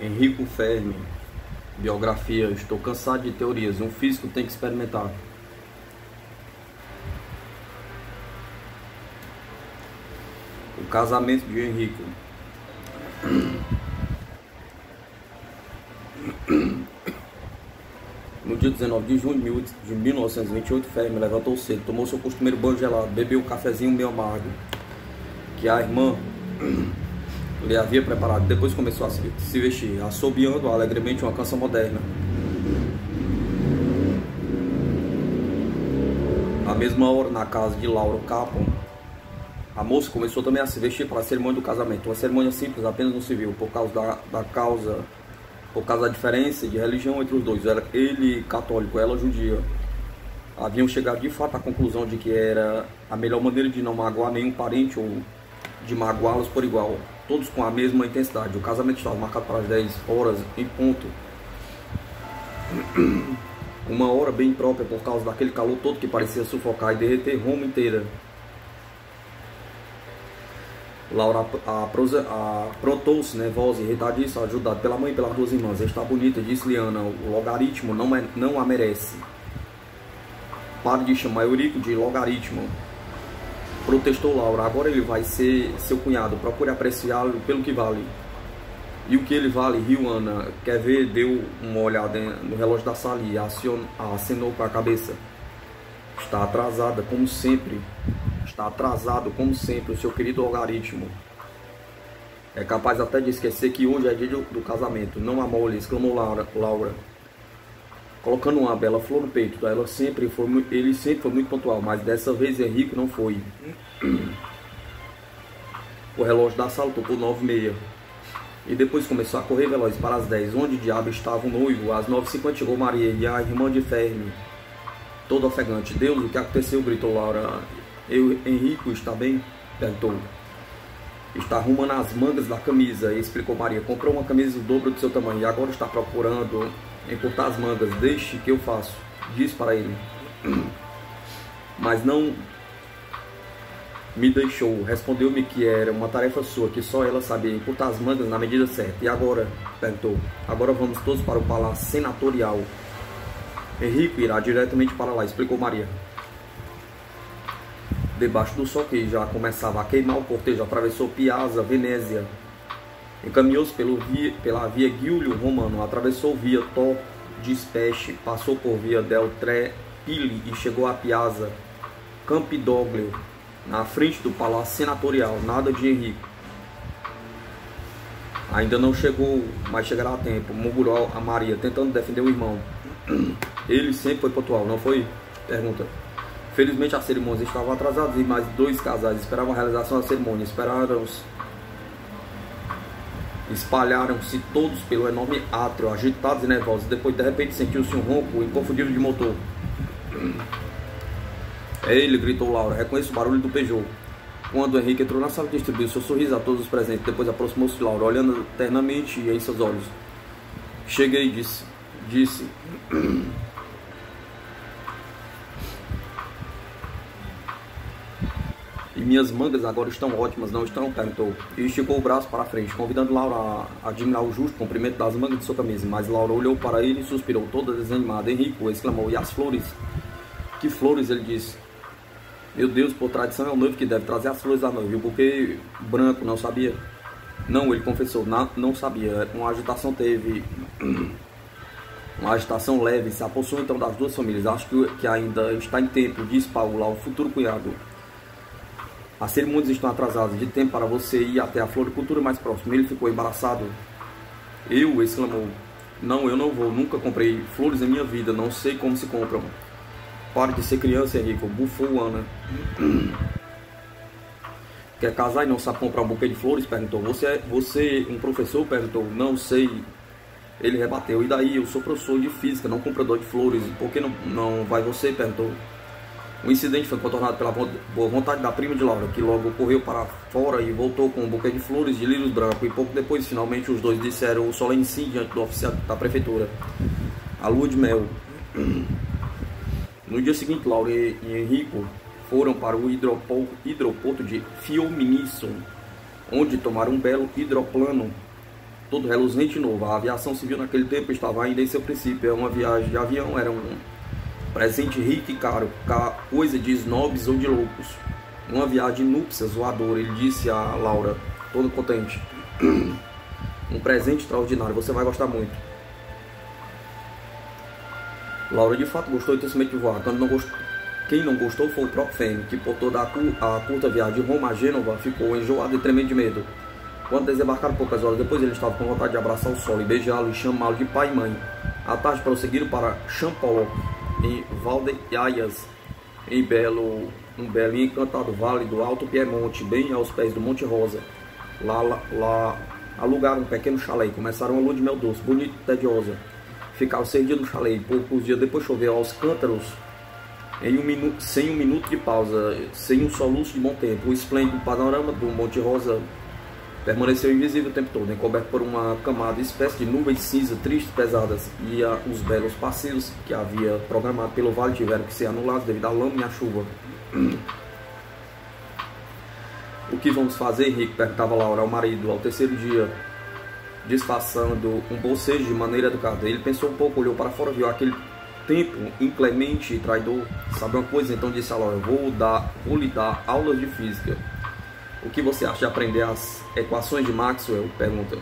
Enrico Fermi, biografia. Estou cansado de teorias, um físico tem que experimentar. O casamento de Enrico. No dia 19 de junho de 1928, Fermi levantou cedo, tomou seu costumeiro banho gelado, bebeu um cafezinho meio amargo que a irmã lhe havia preparado. Depois começou a se vestir, assobiando alegremente uma canção moderna. À mesma hora, na casa de Laura Capon, a moça começou também a se vestir para a cerimônia do casamento. Uma cerimônia simples, apenas no civil, por causa da diferença de religião entre os dois. Ele católico, ela judia. Haviam chegado de fato à conclusão de que era a melhor maneira de não magoar nenhum parente ou de magoá-los por igual, todos com a mesma intensidade. O casamento estava marcado para as 10 horas em ponto. Uma hora bem própria por causa daquele calor todo que parecia sufocar e derreter Roma inteira. Laura aprontou-se, nervosa e irritadiça, ajudada pela mãe e pelas duas irmãs. Está bonita, disse Liana, o logaritmo não a merece. Pare de chamar Eurico de logaritmo, protestou Laura. Agora ele vai ser seu cunhado, procure apreciá-lo pelo que vale. E o que ele vale? Riu Ana. Quer ver? Deu uma olhada no relógio da sala e acenou com a cabeça. Está atrasada, como sempre. Está atrasado, como sempre, o seu querido logaritmo. É capaz até de esquecer que hoje é dia do casamento. Não amole, exclamou Laura, colocando uma bela flor no peito. Ele sempre foi muito pontual, mas dessa vez Henrique não foi. O relógio da sala tocou 9h30. E depois começou a correr veloz para as 10. Onde diabo estava o noivo? Às 9h50 chegou Maria e a irmã de Fermi, todo ofegante. Deus, o que aconteceu? Gritou Laura. Henrico está bem? Perguntou. Está arrumando as mangas da camisa, explicou Maria. Comprou uma camisa do dobro do seu tamanho e agora está procurando encurtar as mangas. Deixe que eu faço, disse para ele. Mas não me deixou. Respondeu-me que era uma tarefa sua, que só ela sabia encurtar as mangas na medida certa. E agora? Perguntou. Agora vamos todos para o palácio senatorial. Henrico irá diretamente para lá, explicou Maria. Debaixo do sol que já começava a queimar, o cortejo atravessou Piazza Venezia, encaminhou-se pela via Giulio Romano, atravessou via Tor di Specie, passou por via del Tre Pili e chegou a Piazza Campidoglio, na frente do palácio senatorial. Nada de Henrico. Ainda não chegou, mas chegará a tempo, murmurou a Maria, tentando defender o irmão. Ele sempre foi pontual, não foi? Pergunta. Felizmente as cerimônias estavam atrasadas e mais 2 casais esperavam a realização da cerimônia. Espalharam-se todos pelo enorme átrio, agitados e nervosos. Depois, de repente, sentiu-se um ronco inconfundível de motor. É ele, gritou Laura. Reconheço o barulho do Peugeot. Quando Henrique entrou na sala, distribuiu seu sorriso a todos os presentes. Depois aproximou-se de Laura, olhando ternamente em seus olhos. Cheguei, disse. E minhas mangas agora estão ótimas, não estão? Perguntou. E esticou o braço para frente, convidando Laura a admirar o justo comprimento das mangas de sua camisa. Mas Laura olhou para ele e suspirou, toda desanimada. Henrico, exclamou. E as flores? Que flores? Ele disse. Meu Deus, por tradição é o noivo que deve trazer as flores da noiva. E o buquê branco, não sabia? Não, ele confessou, não sabia. Uma agitação leve se apossou então das duas famílias. Acho que ainda está em tempo, disse Paulo ao futuro cunhado. As cerimônias estão atrasadas, de tempo para você ir até a floricultura mais próxima. Ele ficou embaraçado. Eu? Exclamou. Não, eu não vou. Nunca comprei flores na minha vida. Não sei como se compram. Pare de ser criança, Henrico. Bufou Ana. Quer casar e não sabe comprar um buquê de flores? Perguntou. Você um professor? Perguntou. Não sei. Ele rebateu. E daí? Eu sou professor de física, não comprador de flores. Por que não vai você? Perguntou. O incidente foi contornado pela boa vontade da prima de Laura, que logo correu para fora e voltou com um buquê de flores de lírios brancos. E pouco depois, finalmente, os dois disseram o solene sim diante do oficial da prefeitura. A lua de mel. No dia seguinte, Laura e Henrico foram para o hidroporto de Fiumicino, onde tomaram um belo hidroplano todo reluzente e novo. A aviação civil naquele tempo estava ainda em seu princípio. Uma viagem de avião era um presente rico e caro, coisa de snobs ou de loucos. Uma viagem de núpcias voadora, ele disse a Laura, todo contente. Um presente extraordinário, você vai gostar muito. Laura de fato gostou intensamente de voar. Quem não gostou foi o próprio Fermi, que por toda a curta viagem de Roma a Gênova ficou enjoado e tremendo de medo. Quando desembarcaram poucas horas depois, ele estava com vontade de abraçar o solo e beijá-lo e chamá-lo de pai e mãe. À tarde prosseguiram para Champollion, em Valdeias, um belo e encantado vale do Alto Piemonte, bem aos pés do Monte Rosa. Lá alugaram um pequeno chalé e começaram uma lua de mel doce, bonita e tediosa. Ficaram 6 dias no chalé e poucos dias depois choveu aos cântaros, sem um minuto de pausa, sem um soluço de bom tempo. O esplêndido panorama do Monte Rosa permaneceu invisível o tempo todo, encoberto por uma camada espécie de nuvens cinza, tristes, pesadas, e os belos passeios que havia programado pelo vale tiveram que ser anulados devido à lama e à chuva. O que vamos fazer, Henrique? Perguntava Laura ao marido ao terceiro dia, disfarçando um bocejo de maneira educada. Ele pensou um pouco, olhou para fora, viu aquele tempo inclemente e traidor. Sabe uma coisa? Então disse a Laura, vou lhe dar aulas de física. O que você acha de aprender as equações de Maxwell? Pergunta.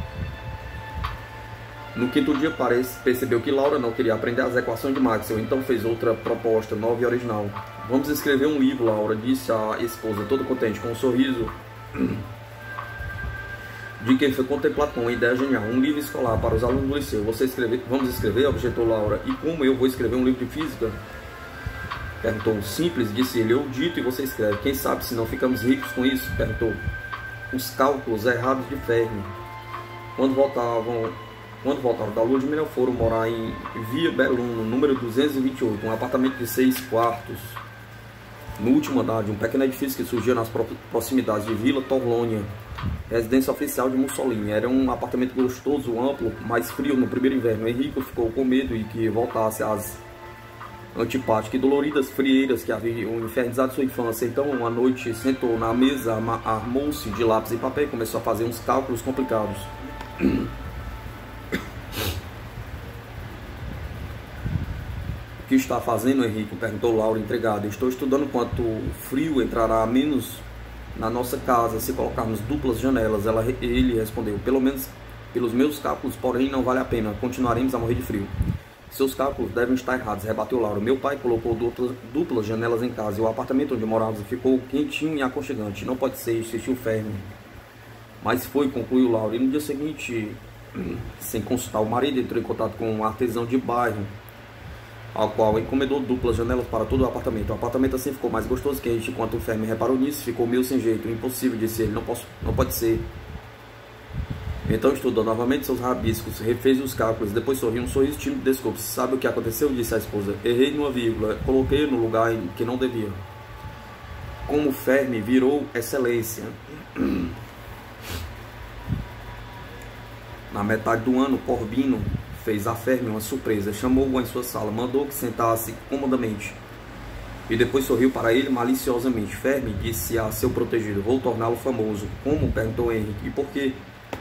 No quinto dia percebeu que Laura não queria aprender as equações de Maxwell, então fez outra proposta, nova e original. Vamos escrever um livro, Laura, disse a esposa, todo contente, com um sorriso de quem foi contemplado com uma ideia genial. Um livro escolar para os alunos do liceu. Vamos escrever? Objetou Laura. E como eu vou escrever um livro de física? Perguntou. Simples, disse ele. Eu dito e você escreve. Quem sabe se não ficamos ricos com isso? Perguntou. Os cálculos errados de Fermi. Quando voltaram da lua de mel, foram morar em Via Belluno, número 228, um apartamento de 6 quartos. No último andar de um pequeno edifício que surgia nas proximidades de Vila Torlonia, residência oficial de Mussolini. Era um apartamento gostoso, amplo, mas frio no primeiro inverno. Henrique ficou com medo e que voltasse às antipáticas e doloridas frieiras que haviam infernizado sua infância. Então, uma noite, sentou na mesa, armou-se de lápis e papel e começou a fazer uns cálculos complicados. O que está fazendo, Henrique? Perguntou Laura, intrigada. Estou estudando quanto frio entrará a menos na nossa casa se colocarmos duplas janelas. Ele respondeu, pelo menos pelos meus cálculos, porém não vale a pena, continuaremos a morrer de frio. Seus cálculos devem estar errados, rebateu Laura. Meu pai colocou duplas janelas em casa e o apartamento onde morávamos ficou quentinho e aconchegante. Não pode ser, insistiu Fermi. Mas foi, concluiu Laura. E no dia seguinte, sem consultar o marido, entrou em contato com um artesão de bairro, ao qual encomendou duplas janelas para todo o apartamento. O apartamento assim ficou mais gostoso que a gente. Enquanto o Fermi reparou nisso, ficou meio sem jeito. Impossível, disse ele, não pode ser. Então estudou novamente seus rabiscos, refez os cálculos, depois sorriu um sorriso tímido de desculpa. Sabe o que aconteceu? Disse a esposa. Errei numa vírgula, coloquei no lugar em que não devia. Como Fermi virou excelência. Na metade do ano, Corbino fez a Fermi uma surpresa, chamou-o em sua sala, mandou que sentasse comodamente e depois sorriu para ele maliciosamente. Fermi disse a seu protegido, vou torná-lo famoso. Como? Perguntou Henrique. E por quê?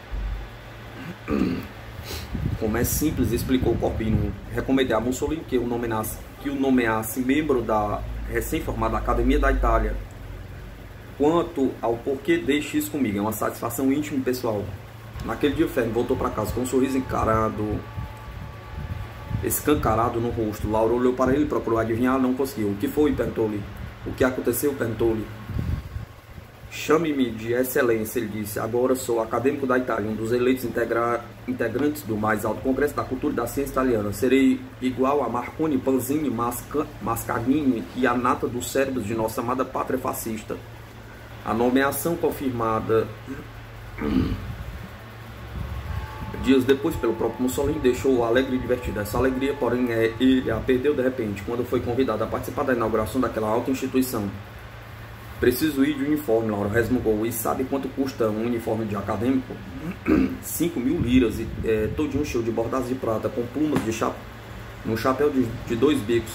Como é simples, explicou Corbino. Recomendei a Mussolini que o nomeasse membro da recém-formada Academia da Itália. Quanto ao porquê, deixe isso comigo, é uma satisfação íntima e pessoal. Naquele dia, Fermi voltou para casa com um sorriso escancarado no rosto. Laura olhou para ele, procurou adivinhar, não conseguiu. O que foi? Perguntou-lhe. O que aconteceu? Perguntou-lhe. Chame-me de excelência, ele disse. Agora sou acadêmico da Itália, um dos eleitos integrantes do mais alto congresso da cultura e da ciência italiana. Serei igual a Marconi, Panzini, Mascagni e a nata dos cérebros de nossa amada pátria fascista. A nomeação confirmada dias depois pelo próprio Mussolini deixou-o alegre e divertido. Essa alegria, porém, ele a perdeu de repente, quando foi convidado a participar da inauguração daquela alta instituição. Preciso ir de uniforme, Laura resmungou. E sabe quanto custa um uniforme de acadêmico? 5.000 liras, todinho cheio de bordados de prata, com plumas num chapéu de 2 bicos,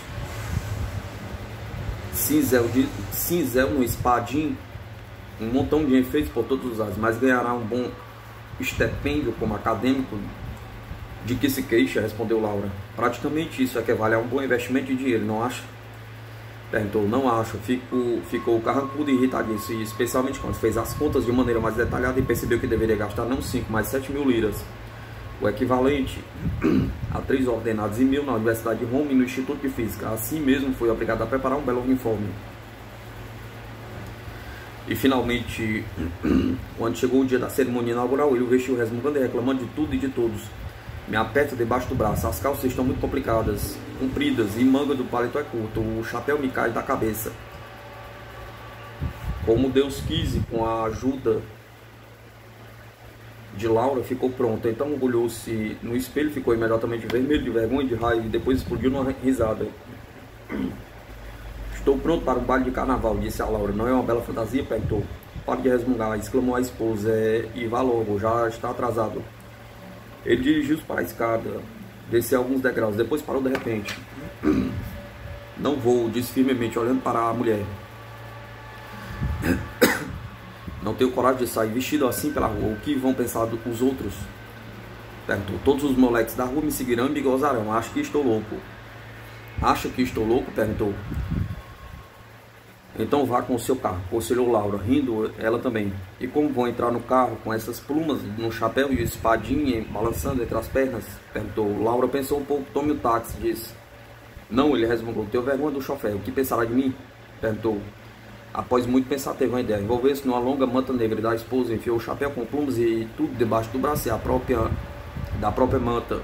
cinzel no espadim, um montão de enfeites por todos os lados, mas ganhará um estipêndio como acadêmico, de que se queixa? Respondeu Laura. Praticamente isso equivale a um bom investimento de dinheiro, não acha? Perguntou. Não acho. Ficou carrancudo e irritadíssimo, especialmente quando fez as contas de maneira mais detalhada e percebeu que deveria gastar não 5, mas 7 mil liras, o equivalente a 3 ordenados e 1.000 na Universidade de Roma e no Instituto de Física. Assim mesmo foi obrigado a preparar um belo uniforme. E finalmente, quando chegou o dia da cerimônia inaugural, ele o vestiu resmungando e reclamando de tudo e de todos. Me aperta debaixo do braço, as calças estão muito complicadas, compridas, e manga do paletó é curto, o chapéu me cai da cabeça. Como Deus quis, e com a ajuda de Laura, ficou pronto. Então olhou-se no espelho, ficou imediatamente vermelho de vergonha e de raiva, e depois explodiu numa risada. Estou pronto para um baile de carnaval, disse a Laura. Não é uma bela fantasia? Perguntou. Pare de resmungar, exclamou a esposa. E vá logo, já está atrasado. Ele dirigiu-se para a escada, desceu alguns degraus, depois parou de repente. Não vou, disse firmemente, olhando para a mulher. Não tenho coragem de sair vestido assim pela rua. O que vão pensar os outros? Perguntou. Todos os moleques da rua me seguirão e me gozarão. Acho que estou louco. Acha que estou louco? Perguntou. Então vá com o seu carro, aconselhou Laura, rindo ela também. E como vão entrar no carro com essas plumas no chapéu e espadinha balançando entre as pernas? Perguntou. Laura pensou um pouco, tome o táxi, disse. Não, ele resmungou. Tenho vergonha do chofer, o que pensará de mim? Perguntou. Após muito pensar, teve uma ideia. Envolveu-se numa longa manta negra da esposa, enfiou o chapéu com plumas e tudo debaixo do braço e da própria manta.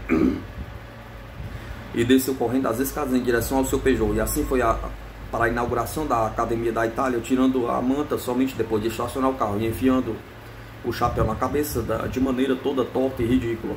E desceu correndo as escadas em direção ao seu Peugeot. E assim foi para a inauguração da Academia da Itália, tirando a manta somente depois de estacionar o carro e enfiando o chapéu na cabeça de maneira toda torta e ridícula.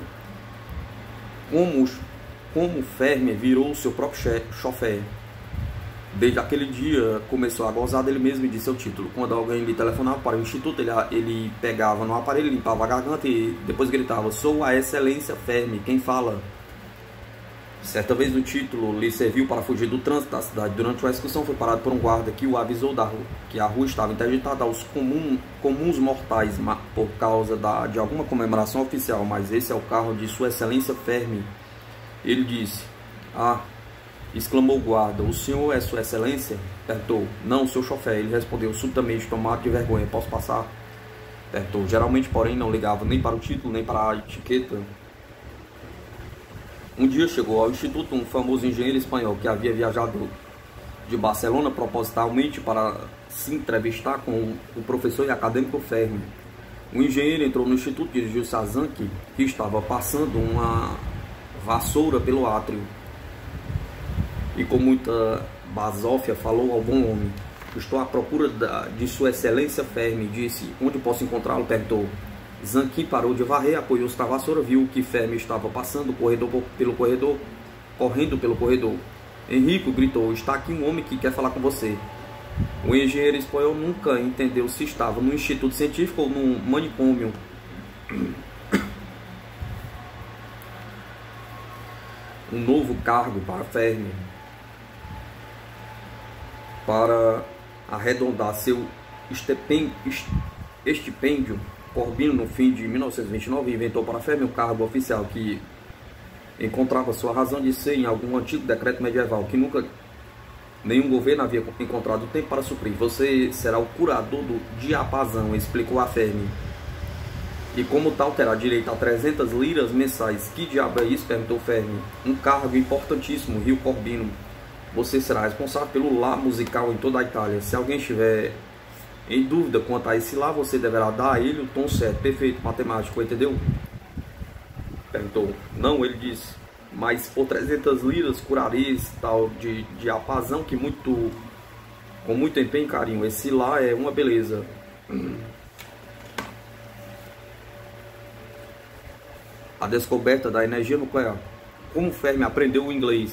Como Fermi virou seu próprio chofer. Desde aquele dia começou a gozar dele mesmo e de seu título. Quando alguém lhe telefonava para o instituto, ele pegava no aparelho, limpava a garganta e depois gritava: sou a excelência Fermi, quem fala? Certa vez o título lhe serviu para fugir do trânsito da cidade. Durante uma excursão foi parado por um guarda que o avisou que a rua estava interditada aos comuns mortais por causa de alguma comemoração oficial, mas esse é o carro de Sua Excelência Fermi. Ele disse. Ah, exclamou o guarda, o senhor é Sua Excelência? Perguntou. Não, seu chofer. Ele respondeu subitamente, tomado de vergonha. Posso passar? Perguntou. Geralmente, porém, não ligava nem para o título, nem para a etiqueta. Um dia chegou ao instituto um famoso engenheiro espanhol que havia viajado de Barcelona propositalmente para se entrevistar com o professor e acadêmico Fermi. O engenheiro entrou no instituto, dirigiu-se a Zanchi, que estava passando uma vassoura pelo átrio. E com muita basófia falou ao bom homem. Estou à procura de Sua Excelência Fermi, disse. Onde posso encontrá-lo? Perguntou. Zanchi parou de varrer, apoiou-se na vassoura, viu que Fermi estava passando correndo pelo corredor. Henrico gritou, está aqui um homem que quer falar com você. O engenheiro espanhol nunca entendeu se estava no instituto científico ou num manicômio. Um novo cargo para Fermi. Para arredondar seu estipêndio, Corbino, no fim de 1929, inventou para Fermi um cargo oficial que encontrava sua razão de ser em algum antigo decreto medieval que nunca nenhum governo havia encontrado tempo para suprir. Você será o curador do diapasão, explicou a Fermi. E como tal terá direito a 300 liras mensais. Que diabo é isso? Perguntou Fermi. Um cargo importantíssimo, riu Corbino. Você será responsável pelo lá musical em toda a Itália. Se alguém estiver em dúvida quanto a esse lá, você deverá dar a ele o tom certo. Perfeito, matemático, entendeu? Perguntou. Não, ele disse. Mas por 300 liras curarei esse tal de diapasão que com muito empenho e carinho. Esse lá é uma beleza. A descoberta da energia nuclear. Como Fermi aprendeu o inglês?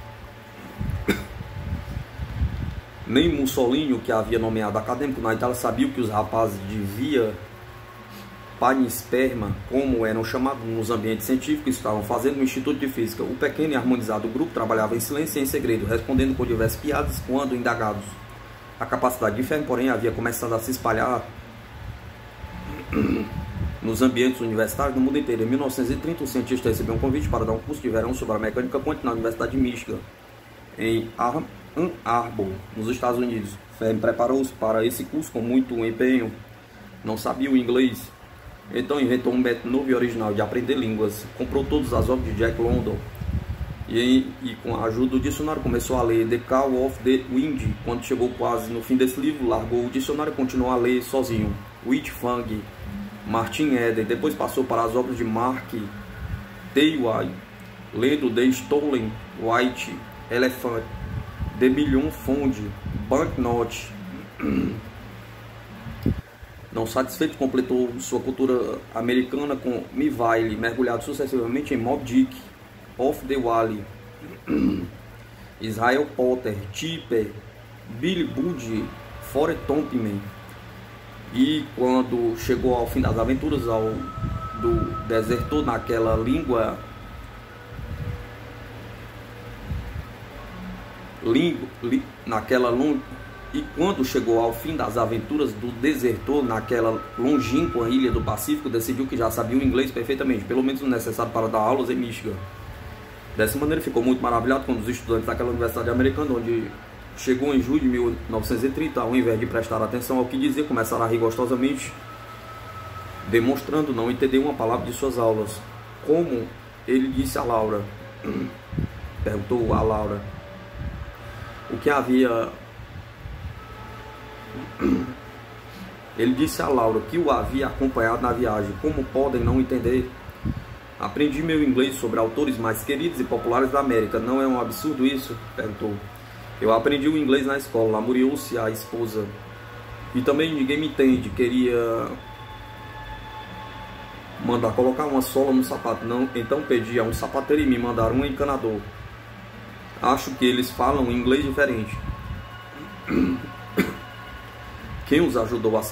Nem Mussolini, que havia nomeado acadêmico na Itália, sabia que os rapazes de via panisperma, como eram chamados nos ambientes científicos, estavam fazendo no Instituto de Física. O pequeno e harmonizado grupo trabalhava em silêncio e em segredo, respondendo com diversas piadas quando indagados. A capacidade de Fermi, porém, havia começado a se espalhar nos ambientes universitários no mundo inteiro. Em 1930, o cientista recebeu um convite para dar um curso de verão sobre a mecânica quântica na Universidade de Michigan, em Ann Arbor, nos Estados Unidos. Fermi preparou-se para esse curso com muito empenho. Não sabia o inglês, então inventou um método novo e original de aprender línguas. Comprou todas as obras de Jack London e com a ajuda do dicionário começou a ler The Call of the Wind. Quando chegou quase no fim desse livro, largou o dicionário e continuou a ler sozinho. Whit Fang, Martin Eden. Depois passou para as obras de Mark Twain, lendo The Stolen White Elephant, The Million Fund, Banknote. Não satisfeito, completou sua cultura americana com Mivile, mergulhado sucessivamente em Moby Dick, Off the Wall, Israel Potter, Tipper, Billy Budd, Forrest Tompkins. E quando chegou ao fim das aventuras do desertor naquela língua e quando chegou ao fim das aventuras do desertor naquela longínqua ilha do Pacífico, decidiu que já sabia o inglês perfeitamente, pelo menos o necessário para dar aulas em Michigan. Dessa maneira, ficou muito maravilhado quando os estudantes daquela universidade americana, onde chegou em julho de 1930, ao invés de prestar atenção ao que dizia, começaram a rir gostosamente, demonstrando não entender uma palavra de suas aulas. Como ele disse a Laura, perguntou a Laura o que havia. Ele disse a Laura que o havia acompanhado na viagem. Como podem não entender? Aprendi meu inglês sobre autores mais queridos e populares da América. Não é um absurdo isso? Perguntou. Eu aprendi o inglês na escola. Lamuriou-se a esposa. E também ninguém me entende. Queria mandar colocar uma sola no sapato. Não, então pedi a um sapateiro e me mandaram um encanador. Acho que eles falam inglês diferente. Quem os ajudou a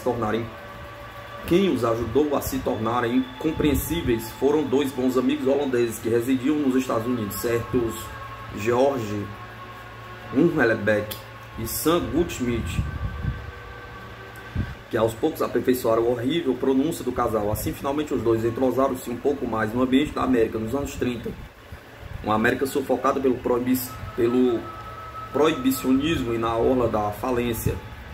se tornarem incompreensíveis foram dois bons amigos holandeses que residiam nos Estados Unidos, certos George Unhelbeck e Sam Goodschmidt, que aos poucos aperfeiçoaram a horrível pronúncia do casal. Assim, finalmente, os dois entrosaram-se um pouco mais no ambiente da América, nos anos 30. Uma América sufocada pelo proibicionismo e na orla da falência.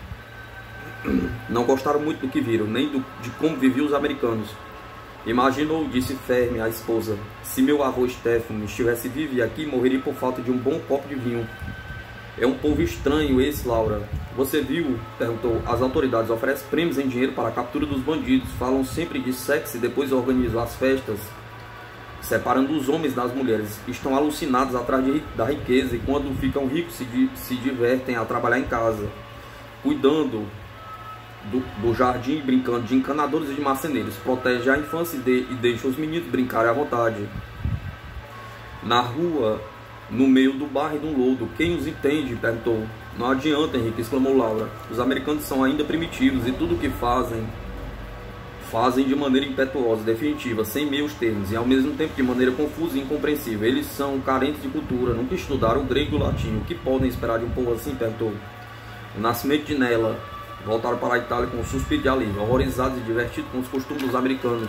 Não gostaram muito do que viram, nem de como viviam os americanos. Imaginou, disse Fermi à esposa, se meu avô Stefano estivesse vivo e aqui, morreria por falta de um bom copo de vinho. É um povo estranho esse, Laura. Você viu? Perguntou. As autoridades oferecem prêmios em dinheiro para a captura dos bandidos. Falam sempre de sexo e depois organizam as festas, separando os homens das mulheres. Estão alucinados atrás da riqueza e quando ficam ricos se divertem a trabalhar em casa, cuidando do jardim, brincando de encanadores e de marceneiros. Protege a infância e deixa os meninos brincarem à vontade. Na rua, no meio do barro e do lodo. Quem os entende? Perguntou. Não adianta, Henrique, exclamou Laura. Os americanos são ainda primitivos e tudo o que fazem de maneira impetuosa, definitiva, sem meios termos, e ao mesmo tempo de maneira confusa e incompreensível. Eles são carentes de cultura, nunca estudaram o grego e o latim. O que podem esperar de um povo assim? Perguntou. O nascimento de Nela. Voltaram para a Itália com um suspiro de alívio, horrorizados e divertidos com os costumes dos americanos.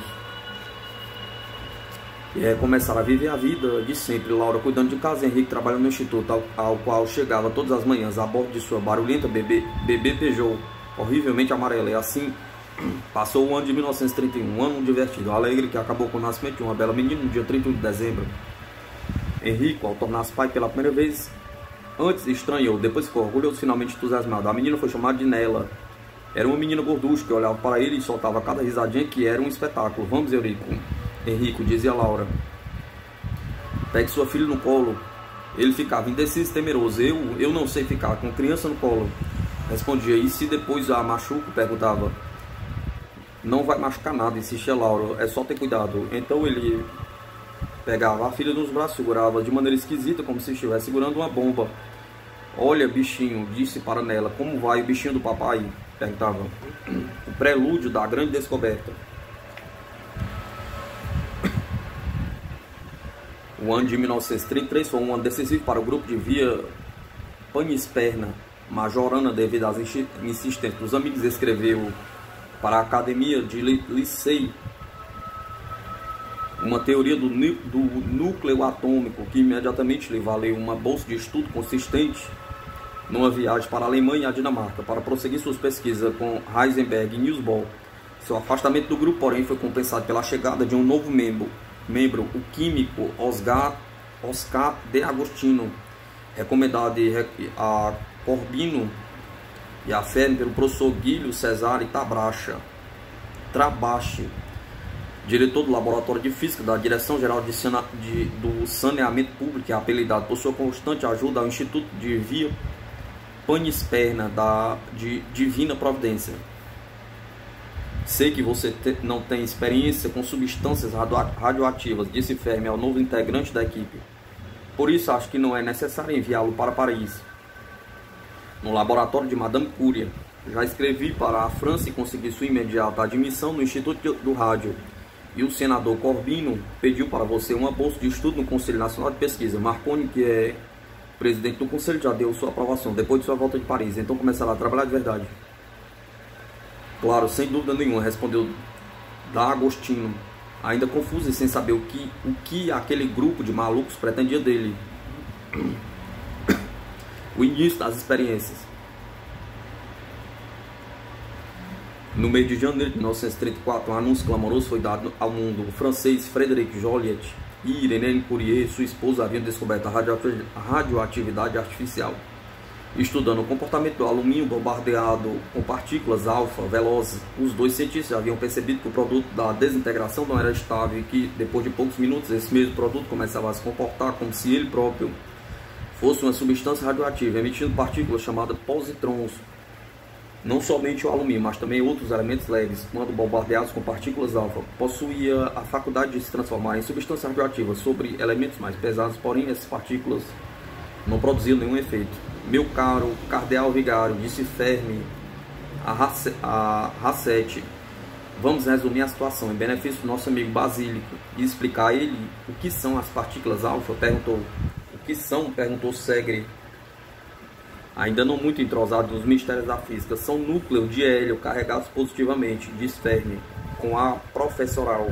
E começaram a viver a vida de sempre. Laura cuidando de casa, Henrique trabalhando no instituto, ao qual chegava todas as manhãs a bordo de sua barulhenta bebê Peugeot, horrivelmente amarela. E assim passou o ano de 1931, um ano divertido, alegre, que acabou com o nascimento de uma bela menina no dia 31 de dezembro. Henrique, ao tornar-se pai pela primeira vez, antes estranhou, depois ficou orgulhoso, finalmente entusiasmado. A menina foi chamada de Nela. Era uma menina gorducha que olhava para ele e soltava cada risadinha que era um espetáculo. Vamos, Henrique, dizia Laura. Pegue sua filha no colo. Ele ficava indeciso e temeroso. Eu não sei ficar com criança no colo, respondia. E se depois a machuco? Perguntava. Não vai machucar nada, insistia Laura. É só ter cuidado. Então ele pegava a filha nos braços, segurava de maneira esquisita, como se estivesse segurando uma bomba. Olha, bichinho, disse para Nela. Como vai o bichinho do papai? Perguntava. O prelúdio da grande descoberta. O ano de 1933 foi um ano decisivo para o grupo de Via Panisperna, majorana devido às insistências dos amigos. Escreveu para a Academia de Licey uma teoria do núcleo atômico que imediatamente lhe valeu uma bolsa de estudo consistente numa viagem para a Alemanha e a Dinamarca para prosseguir suas pesquisas com Heisenberg e Niels Bohr. Seu afastamento do grupo, porém, foi compensado pela chegada de um novo membro, o químico Oscar de Agostino, recomendado a Corbino e a Fermi pelo professor Guilherme Cesare Trabache, diretor do Laboratório de Física da Direção-Geral do Saneamento Público, e apelidado por sua constante ajuda ao Instituto de Via Panisperna de Divina Providência. Sei que você não tem experiência com substâncias radioativas, disse Fermi ao novo integrante da equipe. Por isso acho que não é necessário enviá-lo para Paris, no laboratório de Madame Curie. Já escrevi para a França e consegui sua imediata admissão no Instituto do Rádio. E o senador Corbino pediu para você uma bolsa de estudo no Conselho Nacional de Pesquisa. Marconi, que é presidente do Conselho, já deu sua aprovação depois de sua volta de Paris. Então começará a trabalhar de verdade. Claro, sem dúvida nenhuma, respondeu D'Agostino, ainda confuso e sem saber o que aquele grupo de malucos pretendia dele. O início das experiências. No mês de janeiro de 1934, um anúncio clamoroso foi dado ao mundo. O francês Frédéric Joliot e Irene Curie, sua esposa, haviam descoberto a radioatividade artificial, estudando o comportamento do alumínio bombardeado com partículas alfa velozes. Os dois cientistas haviam percebido que o produto da desintegração não era estável e que, depois de poucos minutos, esse mesmo produto começava a se comportar como se ele próprio fosse uma substância radioativa, emitindo partículas chamadas positrons. Não somente o alumínio, mas também outros elementos leves, quando bombardeados com partículas alfa, possuía a faculdade de se transformar em substância radioativa sobre elementos mais pesados, porém essas partículas não produziam nenhum efeito. Meu caro cardeal vigário, disse Fermi a Racete, vamos resumir a situação em benefício do nosso amigo Basílico e explicar a ele o que são as partículas alfa, perguntou. O que são? Perguntou Segre, ainda não muito entrosado nos mistérios da física. São núcleos de hélio carregados positivamente, diz Fermi, com a professoral.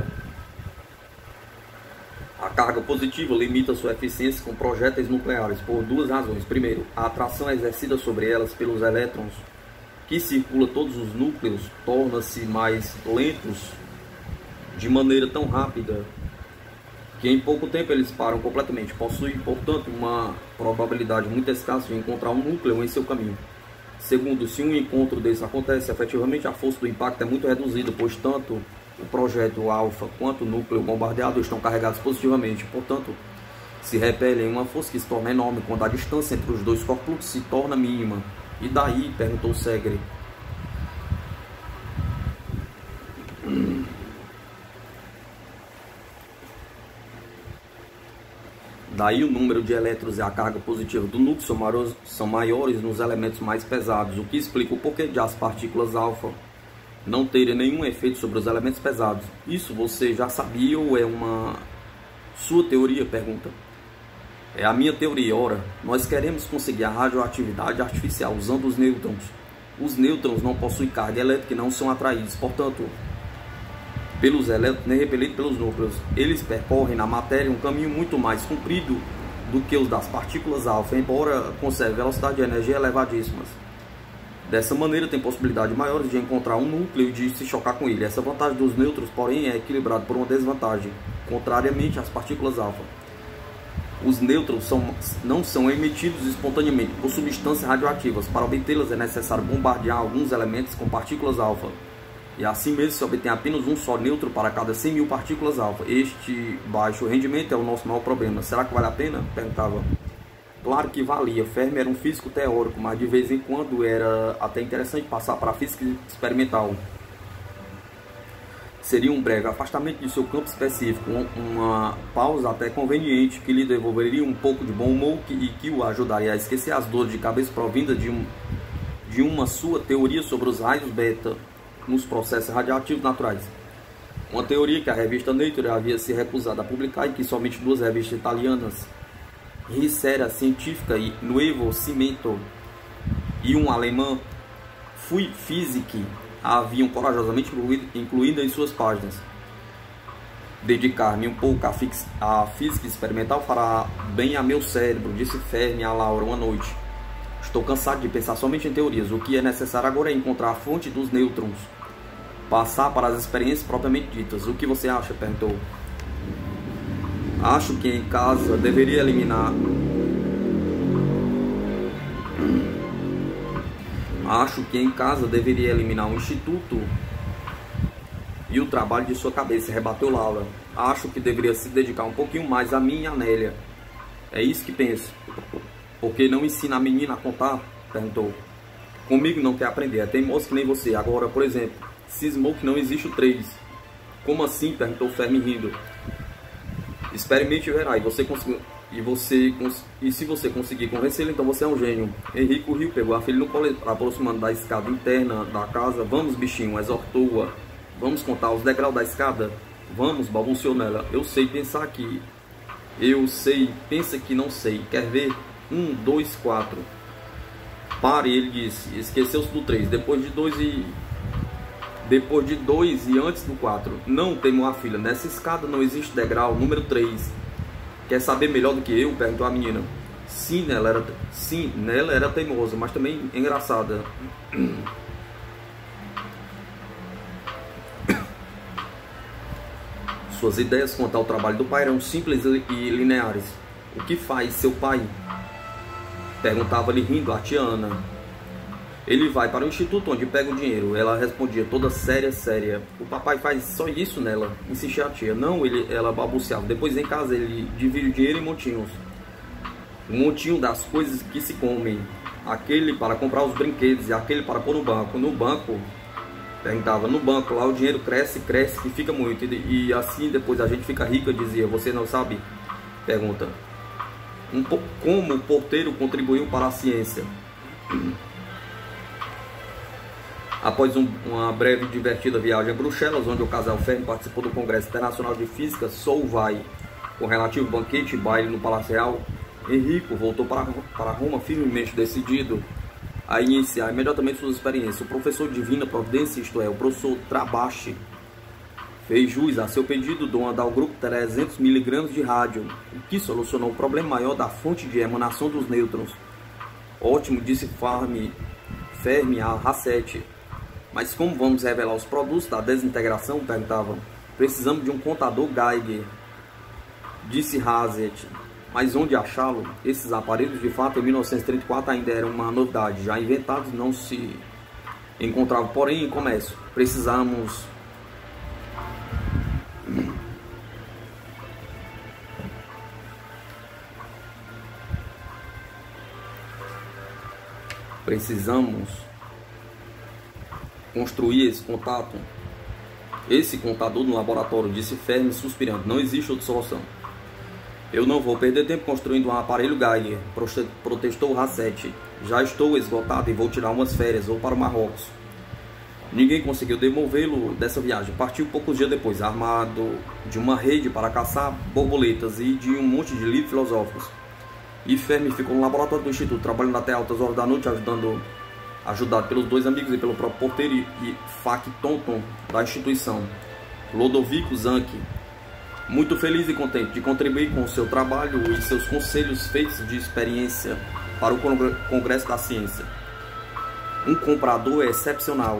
A carga positiva limita sua eficiência com projéteis nucleares por duas razões. Primeiro, a atração exercida sobre elas pelos elétrons que circulam todos os núcleos torna-se mais lentos de maneira tão rápida que em pouco tempo eles param completamente. Possui, portanto, uma probabilidade muito escassa de encontrar um núcleo em seu caminho. Segundo, se um encontro desse acontece, efetivamente a força do impacto é muito reduzida, pois tanto o projétil alfa quanto o núcleo bombardeado estão carregados positivamente. Portanto, se repelem uma força que se torna enorme quando a distância entre os dois corpos se torna mínima. E daí? Perguntou Segre. Daí o número de elétrons e a carga positiva do núcleo são maiores nos elementos mais pesados, o que explica o porquê de as partículas alfa não terem nenhum efeito sobre os elementos pesados. Isso você já sabia ou é uma sua teoria? Pergunta. É a minha teoria. Ora, nós queremos conseguir a radioatividade artificial usando os nêutrons. Os nêutrons não possuem carga elétrica e não são atraídos, portanto, pelos elétrons nem repelidos pelos núcleos. Eles percorrem na matéria um caminho muito mais comprido do que os das partículas alfa, embora conserve velocidade de energia elevadíssimas. Dessa maneira, tem possibilidade maior de encontrar um núcleo e de se chocar com ele. Essa vantagem dos nêutrons, porém, é equilibrada por uma desvantagem, contrariamente às partículas alfa. Os nêutrons não são emitidos espontaneamente por substâncias radioativas. Para obtê-las é necessário bombardear alguns elementos com partículas alfa. E assim mesmo se obtém apenas um só nêutron para cada 100 mil partículas alfa. Este baixo rendimento é o nosso maior problema. Será que vale a pena? Perguntava. Claro que valia. Fermi era um físico teórico, mas de vez em quando era até interessante passar para a física experimental. Seria um breve afastamento de seu campo específico, uma pausa até conveniente que lhe devolveria um pouco de bom humor e que o ajudaria a esquecer as dores de cabeça provindas de uma sua teoria sobre os raios beta nos processos radioativos naturais. Uma teoria que a revista Nature havia se recusado a publicar e que somente duas revistas italianas, Ricerca Científica e Nuevo Cimento, e um alemão, Fui Physik, haviam corajosamente incluído em suas páginas. dedicar-me um pouco à física experimental fará bem a meu cérebro, disse Fermi a Laura uma noite. Estou cansado de pensar somente em teorias. O que é necessário agora é encontrar a fonte dos nêutrons. Passar para as experiências propriamente ditas. O que você acha? Perguntou. Acho que em casa deveria eliminar... Acho que em casa deveria eliminar o instituto e o trabalho de sua cabeça, rebateu Laura. Acho que deveria se dedicar um pouquinho mais a mim e a Nélia. É isso que penso. Por que não ensina a menina a contar? Perguntou. Comigo não quer aprender, é teimoso que nem você. Agora, por exemplo, cismou que não existe o 3. Como assim? Perguntou Fermi rindo. Experimente e verá. E se você conseguir convencê-lo, então você é um gênio. Henrico riu, pegou a filha no colo, aproximando da escada interna da casa. Vamos, bichinho, exortou-a. Vamos contar os degraus da escada? Vamos, balbuciou nela. Eu sei pensar aqui. Eu sei, pensa que não sei. Quer ver? 1, 2, 4. Pare, ele disse. Esqueceu-se do 3. Depois de 2 e antes do 4. Não, teimou a filha. Nessa escada não existe degrau. Número 3. Quer saber melhor do que eu? Perguntou a menina. Sim, nela era teimosa, mas também engraçada. Suas ideias quanto ao trabalho do pai eram simples e lineares. O que faz seu pai? Perguntava-lhe rindo a tia Ana. Ele vai para o instituto onde pega o dinheiro. Ela respondia toda séria. O papai faz só isso nela, insistia a tia. Não, ela balbuciava. Depois em casa ele divide o dinheiro em montinhos. Um montinho das coisas que se comem. Aquele para comprar os brinquedos e aquele para pôr no banco. No banco, perguntava, no banco lá o dinheiro cresce e fica muito. E assim depois a gente fica rica, dizia. Você não sabe? Pergunta. Como o porteiro contribuiu para a ciência? Após uma breve e divertida viagem a Bruxelas, onde o casal Fermi participou do Congresso Internacional de Física, Solvay, com relativo banquete e baile no Palácio Real, Henrico voltou para Roma firmemente decidido a iniciar imediatamente suas experiências. O professor Divina Providência, isto é, o professor Trabache, fez jus a seu pedido de dar ao grupo 300 mg de rádio, o que solucionou o problema maior da fonte de emanação dos nêutrons. Ótimo, disse Fermi a Hassett. Mas como vamos revelar os produtos da desintegração? Perguntavam. Precisamos de um contador Geiger, disse Hassett. Mas onde achá-lo? Esses aparelhos, de fato, em 1934 ainda eram uma novidade. Já inventados, não se encontravam, porém, em comércio. Precisamos construir esse contador no laboratório, disse Fermi suspirando. Não existe outra solução. Eu não vou perder tempo construindo um aparelho Geiger, protestou Hassett. Já estou esgotado e vou tirar umas férias, vou para o Marrocos. Ninguém conseguiu demovê-lo dessa viagem. Partiu poucos dias depois, armado de uma rede para caçar borboletas e de um monte de livros filosóficos. E Fermi ficou no laboratório do instituto, trabalhando até altas horas da noite, ajudado pelos dois amigos e pelo próprio porteiro e factotum da instituição, Lodovico Zanchi, muito feliz e contente de contribuir com o seu trabalho e seus conselhos feitos de experiência para o Congresso da Ciência. Um comprador excepcional.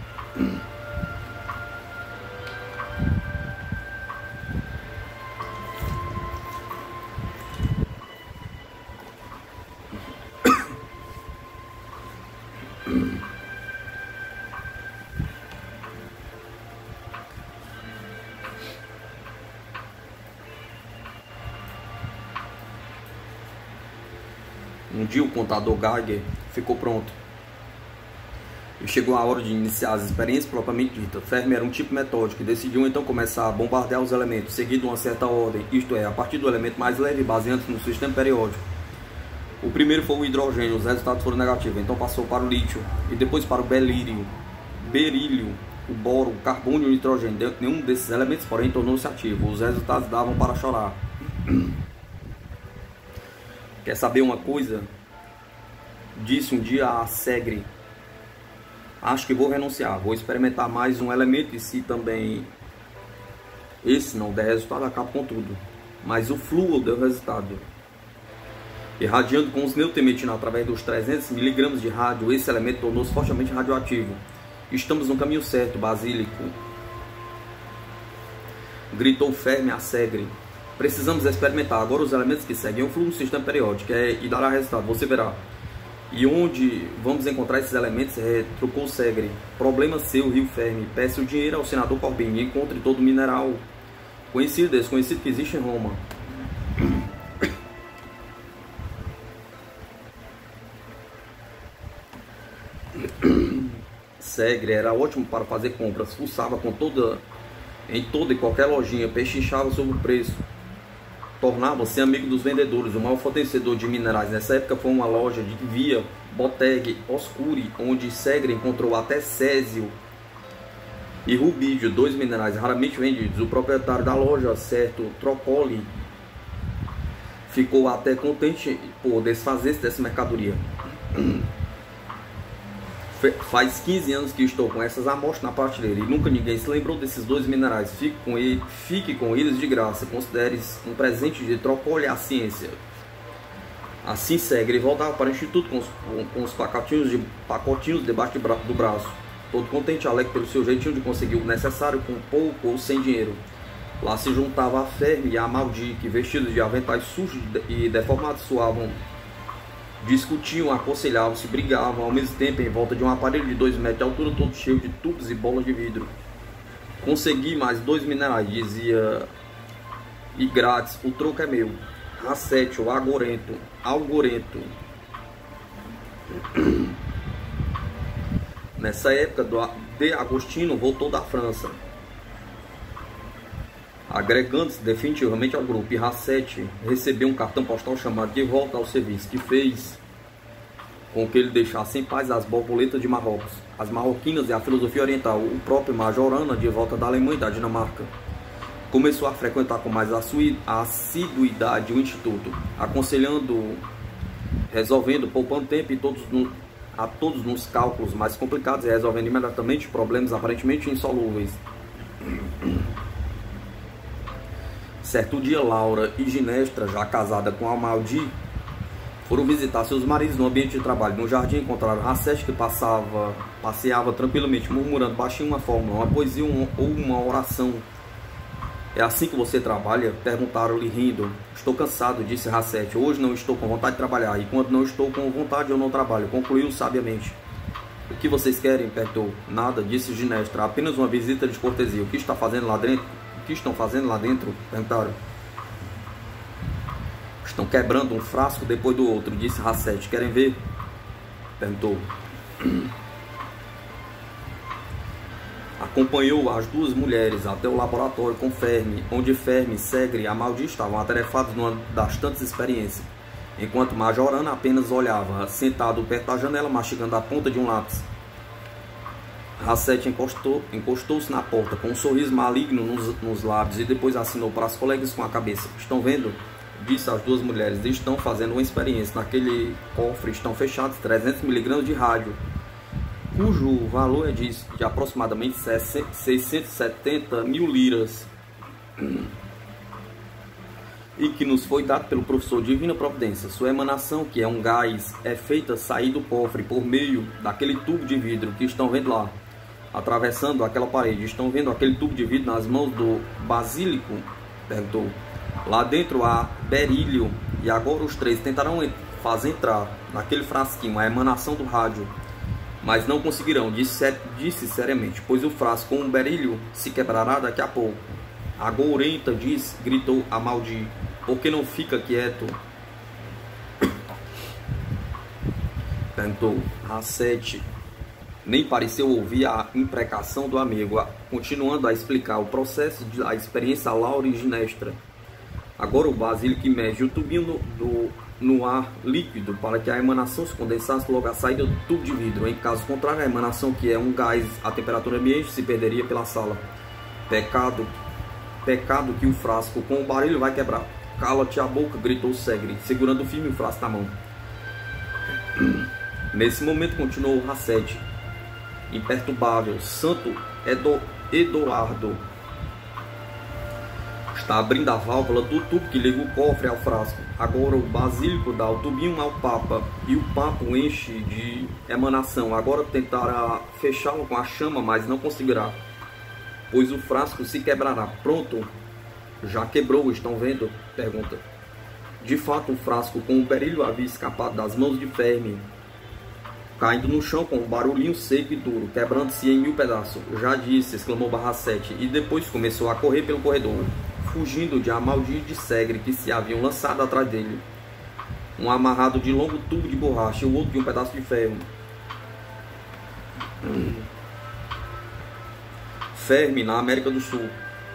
Um dia o contador Geiger ficou pronto e chegou a hora de iniciar as experiências propriamente ditas. Fermi era um tipo metódico e decidiu então começar a bombardear os elementos, seguindo uma certa ordem, isto é, a partir do elemento mais leve, baseando-se no sistema periódico. O primeiro foi o hidrogênio, os resultados foram negativos, então passou para o lítio e depois para o berílio, o boro, o carbono e o nitrogênio. Nenhum desses elementos, porém, tornou-se ativo. Os resultados davam para chorar. Quer saber uma coisa? Disse um dia a Segre. Acho que vou renunciar. Vou experimentar mais um elemento e se também Esse não der resultado, acaba com tudo. Mas o flúor deu resultado. Irradiando com os neurometino através dos 300 mg de rádio, esse elemento tornou-se fortemente radioativo. Estamos no caminho certo, Basílico, gritou Fermi a Segre. Precisamos experimentar agora os elementos que seguem o fluxo do sistema periódico e dará resultado, você verá. E onde vamos encontrar esses elementos? Retrucou Segre. Problema seu, Rio Fermi. Peça o dinheiro ao senador Corbin e encontre todo o mineral conhecido e desconhecido que existe em Roma. Segre era ótimo para fazer compras, fuçava em toda e qualquer lojinha, pechinchava sobre o preço, tornava-se amigo dos vendedores. O maior fornecedor de minerais nessa época foi uma loja de Via Botteghe Oscuri, onde Segre encontrou até césio e rubídio, dois minerais raramente vendidos. O proprietário da loja, certo Tropoli, ficou até contente por desfazer-se dessa mercadoria. Faz 15 anos que estou com essas amostras na prateleira e nunca ninguém se lembrou desses dois minerais. Fique com eles de graça. Considere um presente de Tropoli à ciência. Assim Segre voltava para o instituto com os pacotinhos debaixo do braço, todo contente e alegre pelo seu jeitinho de conseguir o necessário com pouco ou sem dinheiro. Lá se juntava a Fermi e a Maldi, que vestidos de aventais sujos e deformados suavam, discutiam, aconselhavam-se, brigavam ao mesmo tempo em volta de um aparelho de 2 metros de altura, todo cheio de tubos e bolas de vidro. Consegui mais 2 minerais, dizia, e grátis, o troco é meu. Rassete, o Algorento. Nessa época, De Agostino voltou da França, agregando-se definitivamente ao grupo, e Rassete recebeu um cartão postal chamado de volta ao serviço, que fez com que ele deixasse em paz as borboletas de Marrocos, as marroquinas e a filosofia oriental. O próprio Majorana, de volta da Alemanha e da Dinamarca, começou a frequentar com mais assiduidade o instituto, aconselhando, resolvendo, poupando tempo a todos nos cálculos mais complicados e resolvendo imediatamente problemas aparentemente insolúveis. Certo dia, Laura e Ginestra, já casada com Amaldi, foram visitar seus maridos no ambiente de trabalho. No jardim encontraram Rassete, que passeava tranquilamente, murmurando baixinho uma fórmula, uma poesia ou uma oração. É assim que você trabalha? Perguntaram-lhe rindo. Estou cansado, disse Rassete. Hoje não estou com vontade de trabalhar, e quando não estou com vontade eu não trabalho, concluiu sabiamente. O que vocês querem? Perguntou. Nada, disse Ginestra, apenas uma visita de cortesia. O que está fazendo lá dentro? O que estão fazendo lá dentro? Perguntaram. Estão quebrando um frasco depois do outro, disse Rassete. Querem ver? Perguntou. Acompanhou as duas mulheres até o laboratório com Fermi, onde Fermi, Segre e Amaldi estavam atarefados numa das tantas experiências, enquanto Majorana apenas olhava, sentado perto da janela, mastigando a ponta de um lápis. Rassete encostou-se na porta com um sorriso maligno nos lábios e depois assinou para as colegas com a cabeça. Estão vendo? Disse às duas mulheres. Estão fazendo uma experiência. Naquele cofre estão fechados 300 mg de rádio, cujo valor é de aproximadamente 670 mil liras, e que nos foi dado pelo professor Divina Providência. Sua emanação, que é um gás, é feita sair do cofre por meio daquele tubo de vidro que estão vendo lá, atravessando aquela parede. Estão vendo aquele tubo de vidro nas mãos do Basílico? Perguntou. Lá dentro há berílio, e agora os três tentarão fazer entrar naquele frasquinho a emanação do rádio, mas não conseguirão, disse seriamente, pois o frasco com o berílio se quebrará daqui a pouco. Agorenta, gritou Amaldi. Por que não fica quieto? Perguntou Rassete. Nem pareceu ouvir a imprecação do amigo, continuando a explicar o processo da experiência a Laura e Ginestra. Agora o Basílico mede o tubinho no ar líquido para que a emanação se condensasse logo à saída do tubo de vidro. Em caso contrário, a emanação, que é um gás a temperatura ambiente, se perderia pela sala. Pecado que o frasco com o barulho vai quebrar. Cala-te a boca, gritou Segre, segurando firme o frasco na mão. Nesse momento continuou Rassete, imperturbável. Santo Eduardo, Está abrindo a válvula do tubo que liga o cofre ao frasco. Agora o basílico dá o tubinho ao Papa e o Papa o enche de emanação. Agora tentará fechá-lo com a chama, mas não conseguirá, pois o frasco se quebrará. Pronto, já quebrou, estão vendo? Pergunta. De fato, o frasco com o berílio havia escapado das mãos de Fermi, caindo no chão com um barulhinho seco e duro, quebrando-se em 1000 pedaços. Já disse, exclamou Barracete, e depois começou a correr pelo corredor, fugindo de Amaldi e de Segre, que se haviam lançado atrás dele. Um amarrado de longo tubo de borracha e o outro de um pedaço de ferro. Fermi, na América do Sul.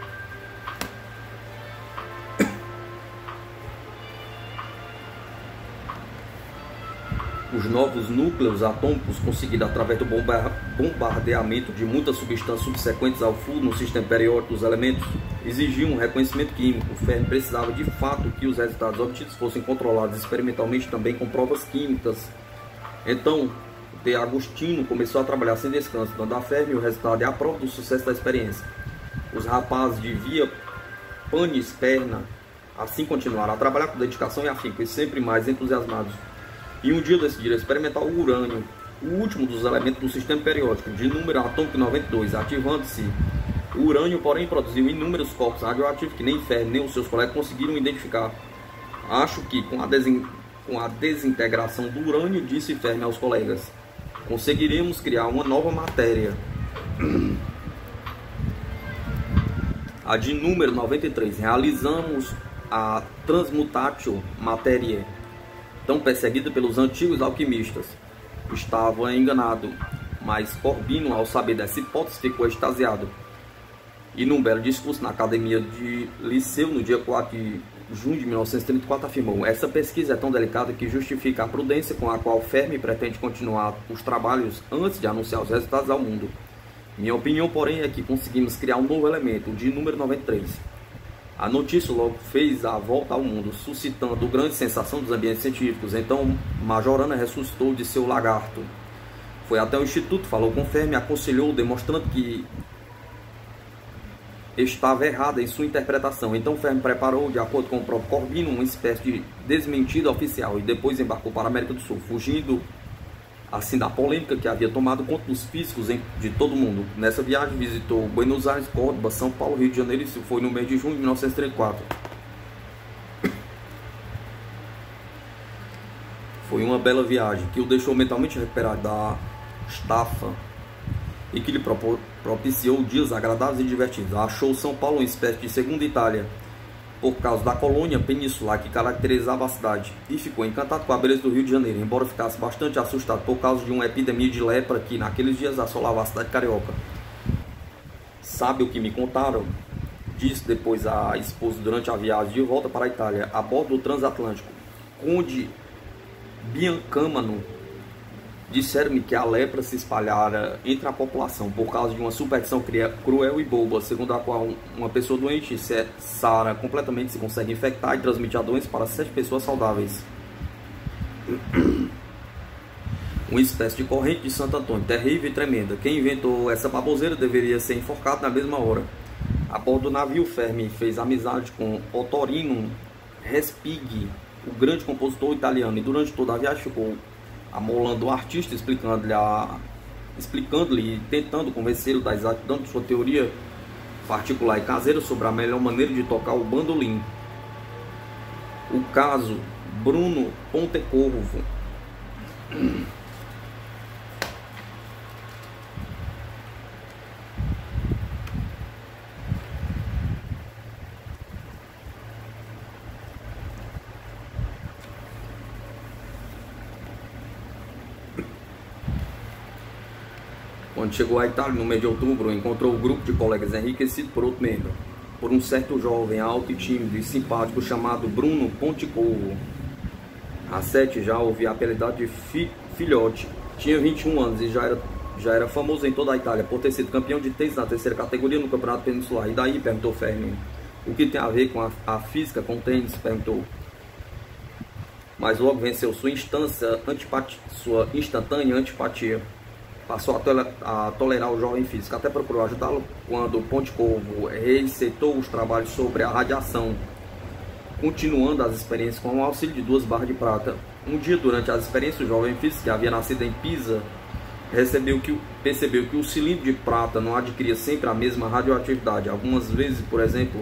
Os novos núcleos atômicos conseguidos através do bombardeamento de muitas substâncias subsequentes ao fluxo no sistema periódico dos elementos exigiam um reconhecimento químico. Fermi precisava de fato que os resultados obtidos fossem controlados experimentalmente também com provas químicas. Então, De Agostino começou a trabalhar sem descanso, dando a Fermi o resultado e a prova do sucesso da experiência. Os rapazes de Via Panisperna assim continuaram a trabalhar com dedicação e afinco, e sempre mais entusiasmados. E um dia decidiram experimentar o urânio, o último dos elementos do sistema periódico, de número atômico 92, ativando-se. O urânio, porém, produziu inúmeros corpos radioativos que nem Fermi nem os seus colegas conseguiram identificar. Acho que com a desintegração do urânio, disse Fermi aos colegas, conseguiremos criar uma nova matéria. A de número 93, realizamos a transmutatio materiae, tão perseguida pelos antigos alquimistas. Estava enganado, mas Corbino, ao saber dessa hipótese, ficou extasiado. E num belo discurso na Academia de Liceu, no dia 4 de junho de 1934, afirmou: essa pesquisa é tão delicada que justifica a prudência com a qual Fermi pretende continuar os trabalhos antes de anunciar os resultados ao mundo. Minha opinião, porém, é que conseguimos criar um novo elemento, o de número 93. A notícia logo fez a volta ao mundo, suscitando grande sensação dos ambientes científicos. Então, Majorana ressuscitou de seu lagarto. Foi até o instituto, falou com Fermi, aconselhou, demonstrando que estava errada em sua interpretação. Então, Fermi preparou, de acordo com o próprio Corbino, uma espécie de desmentida oficial e depois embarcou para a América do Sul, fugindo assim da polêmica que havia tomado conta dos físicos de todo o mundo. Nessa viagem visitou Buenos Aires, Córdoba, São Paulo, Rio de Janeiro, isso foi no mês de junho de 1934. Foi uma bela viagem que o deixou mentalmente recuperado da estafa e que lhe propiciou dias agradáveis e divertidos. Achou São Paulo uma espécie de segunda Itália, por causa da colônia peninsular que caracterizava a cidade, e ficou encantado com a beleza do Rio de Janeiro, embora ficasse bastante assustado por causa de uma epidemia de lepra que naqueles dias assolava a cidade carioca. Sabe o que me contaram? Disse depois a esposa durante a viagem de volta para a Itália, a bordo do transatlântico. Conde Biancamano, disseram-me que a lepra se espalhara entre a população por causa de uma superstição cruel e boba, segundo a qual uma pessoa doente sara completamente se consegue infectar e transmitir a doença para 7 pessoas saudáveis. Uma espécie de corrente de Santo Antônio, terrível e tremenda. Quem inventou essa baboseira deveria ser enforcado na mesma hora. A bordo do navio, Fermi fez amizade com Ottorino Respighi, o grande compositor italiano, e durante toda a viagem ficou amolando o artista, explicando-lhe e tentando convencê-lo da exatidão de sua teoria particular e caseira sobre a melhor maneira de tocar o bandolim. O caso Bruno Pontecorvo. Quando chegou à Itália, no mês de outubro, encontrou o grupo de colegas enriquecido por outro membro, por um certo jovem alto e tímido e simpático chamado Bruno Pontecorvo. A Sete já ouvia apelidado de filhote. Tinha 21 anos e já era famoso em toda a Itália por ter sido campeão de tênis na terceira categoria no Campeonato Peninsular. E daí? Perguntou Fermi. O que tem a ver com a física com o tênis? Perguntou. Mas logo venceu sua instantânea antipatia. passou a tolerar o jovem físico, até procurou ajudá-lo quando Pontecorvo receitou os trabalhos sobre a radiação, continuando as experiências com o auxílio de 2 barras de prata. Um dia, durante as experiências, o jovem físico, que havia nascido em Pisa, percebeu que o cilindro de prata não adquiria sempre a mesma radioatividade. Algumas vezes, por exemplo,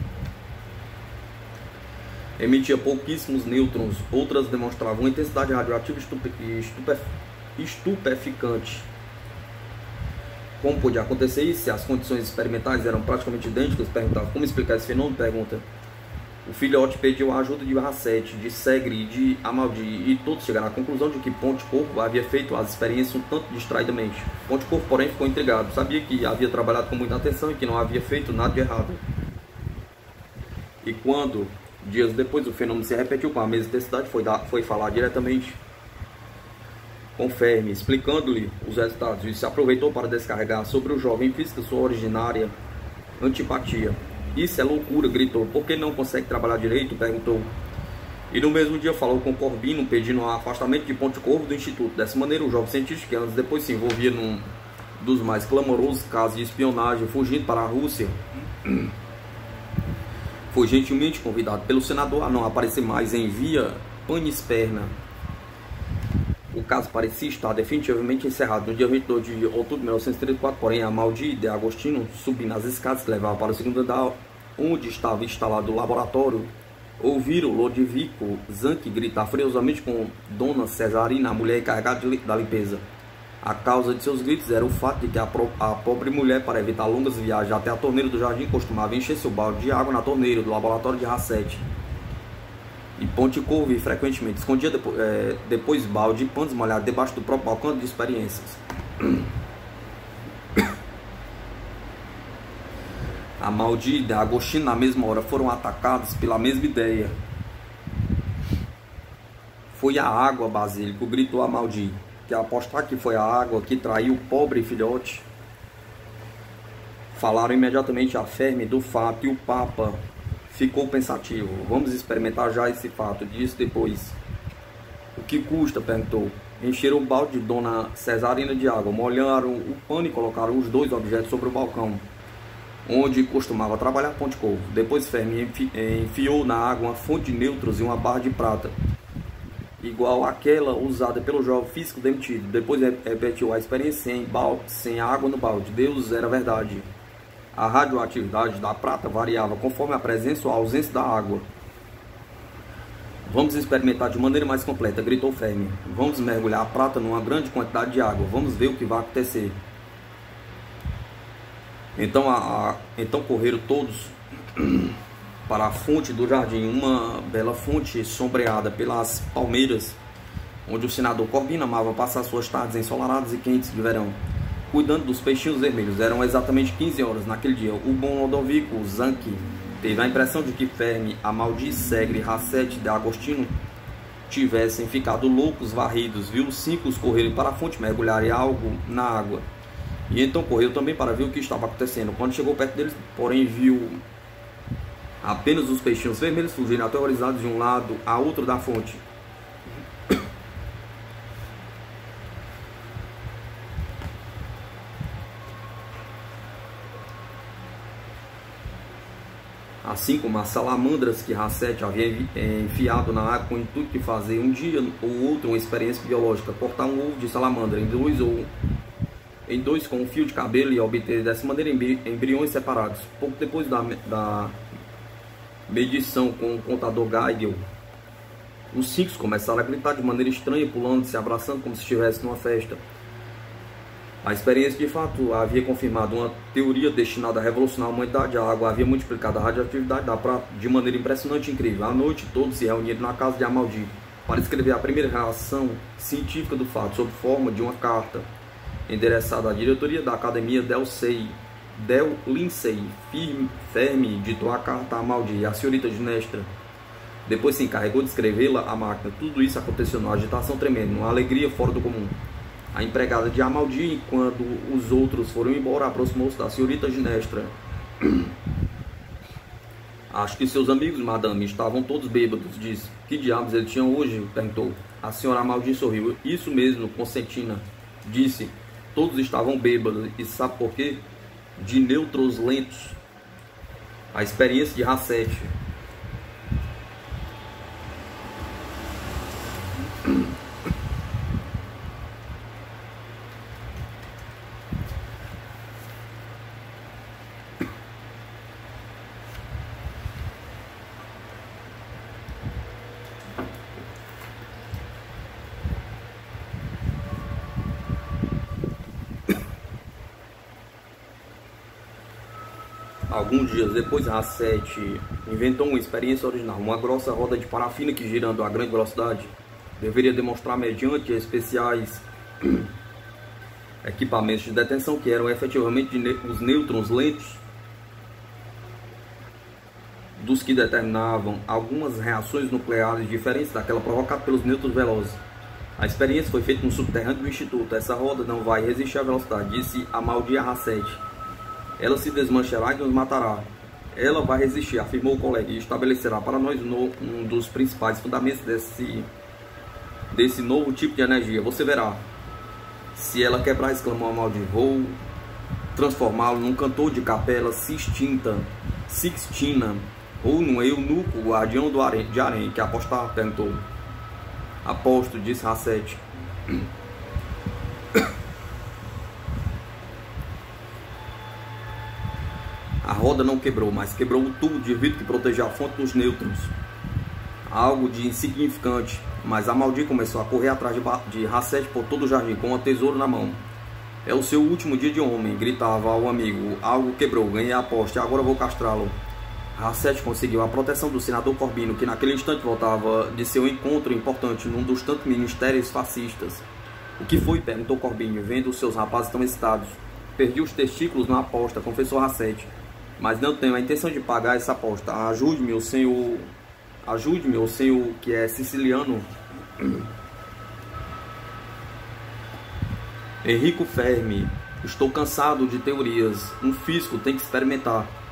emitia pouquíssimos nêutrons, outras demonstravam uma intensidade radioativa estupeficante. Como podia acontecer isso se as condições experimentais eram praticamente idênticas? Perguntava. Como explicar esse fenômeno? Pergunta. O filhote pediu a ajuda de Racete, de Segre e de Amaldi, e todos chegaram à conclusão de que Pontecorvo havia feito as experiências um tanto distraidamente. Pontecorvo, porém, ficou intrigado. Sabia que havia trabalhado com muita atenção e que não havia feito nada de errado. E quando, dias depois, o fenômeno se repetiu com a mesma intensidade, foi falar diretamente com Fermi, explicando-lhe os resultados, e se aproveitou para descarregar sobre o jovem físico sua originária antipatia. Isso é loucura, gritou. Por que não consegue trabalhar direito? Perguntou. E no mesmo dia falou com Corbino, pedindo o afastamento de Pontecorvo do Instituto. Dessa maneira, o jovem cientista, que anos depois se envolvia num dos mais clamorosos casos de espionagem, fugindo para a Rússia, foi gentilmente convidado pelo senador a não aparecer mais em Via Panisperna. O caso parecia estar definitivamente encerrado. No dia 22 de outubro de 1934, porém, Amaldi de Agostino, subindo as escadas que levavam para o segundo andar, onde estava instalado o laboratório, ouviram Lodovico Zanchi gritar furiosamente com Dona Cesarina, a mulher encarregada da limpeza. A causa de seus gritos era o fato de que a pobre mulher, para evitar longas viagens até a torneira do jardim, costumava encher seu balde de água na torneira do laboratório de Racete. E Pontecorvo frequentemente escondia depois balde e panos molhados debaixo do próprio balcão de experiências. Amaldi e Agostino, na mesma hora, foram atacados pela mesma ideia. Foi a água, Basílico, gritou Amaldi. Que apostar que foi a água que traiu o pobre filhote. Falaram imediatamente a Fermi do fato e o Papa ficou pensativo. Vamos experimentar já esse fato, disse depois. O que custa? Perguntou. Encheram o balde de Dona Cesarina de água, molharam o pano e colocaram os 2 objetos sobre o balcão, onde costumava trabalhar Pontecorvo. Depois Fermi enfiou na água uma fonte de nêutrons e uma barra de prata, igual àquela usada pelo jovem físico demitido. Depois repetiu a experiência sem água no balde. Deus, era verdade. A radioatividade da prata variava conforme a presença ou a ausência da água. Vamos experimentar de maneira mais completa, gritou Fermi. Vamos mergulhar a prata numa grande quantidade de água. Vamos ver o que vai acontecer. Então correram todos para a fonte do jardim, uma bela fonte sombreada pelas palmeiras, onde o senador Corbino amava passar suas tardes ensolaradas e quentes de verão, cuidando dos peixinhos vermelhos. Eram exatamente 15 horas naquele dia. O bom Lodovico Zanchi teve a impressão de que Fermi, Amaldi, Segre, Racete de Agostino tivessem ficado loucos, varridos. Viu os 5 correrem para a fonte, mergulharem algo na água. E então correu também para ver o que estava acontecendo. Quando chegou perto deles, porém, viu apenas os peixinhos vermelhos fugirem aterrorizados de um lado a outro da fonte. Assim como as salamandras que Racete havia enfiado na água com o intuito de fazer um dia ou outro uma experiência biológica, cortar um ovo de salamandra em dois com um fio de cabelo e obter dessa maneira embriões separados. Pouco depois da medição com o contador Geigel, os 5 começaram a gritar de maneira estranha, pulando, se abraçando como se estivesse numa festa. A experiência de fato havia confirmado uma teoria destinada a revolucionar a humanidade. A água havia multiplicado a radioatividade da prata de maneira impressionante e incrível. À noite, todos se reuniram na casa de Amaldi para escrever a primeira relação científica do fato, sob forma de uma carta endereçada à diretoria da Academia Del Lindsay. Fermi ditou a carta a Amaldi e a senhorita Ginestra. Depois se encarregou de escrevê-la à máquina. Tudo isso aconteceu numa agitação tremenda, numa alegria fora do comum. A empregada de Amaldi, quando os outros foram embora, aproximou-se da senhorita Ginestra. Acho que seus amigos, madame, estavam todos bêbados, disse. Que diabos eles tinham hoje? Perguntou. A senhora Amaldi sorriu. Isso mesmo, Constantina, disse. Todos estavam bêbados. E sabe por quê? De nêutrons lentos. A experiência de Hassett. Alguns dias depois, Hassett inventou uma experiência original, uma grossa roda de parafina que, girando a grande velocidade, deveria demonstrar, mediante especiais equipamentos de detenção, que eram efetivamente os nêutrons lentos, dos que determinavam algumas reações nucleares diferentes daquela provocada pelos nêutrons velozes. A experiência foi feita no subterrâneo do Instituto. Essa roda não vai resistir à velocidade, disse Amaldi a Hassett. Ela se desmanchará e nos matará. Ela vai resistir, afirmou o colega, e estabelecerá para nós um dos principais fundamentos desse novo tipo de energia. Você verá. Se ela quebrar, exclamou Amaldi, vou transformá-lo num cantor de capela Sixtina, ou num eunuco guardião de harém. Que apostar? Perguntou. Aposto, disse Hassett. A roda não quebrou, mas quebrou o tubo de vidro que protegia a fonte dos nêutrons. Algo de insignificante, mas Amaldi começou a correr atrás de Hassett por todo o jardim, com uma tesoura na mão. É o seu último dia de homem, gritava ao amigo. Algo quebrou, ganhei a aposta, agora vou castrá-lo. Hassett conseguiu a proteção do senador Corbino, que naquele instante voltava de seu encontro importante num dos tantos ministérios fascistas. O que foi? Perguntou Corbino, vendo os seus rapazes tão excitados. Perdi os testículos na aposta, confessou Hassett. Mas não tenho a intenção de pagar essa aposta. Ajude-me, o senhor que é siciliano. Enrico Fermi. Estou cansado de teorias. Um físico tem que experimentar.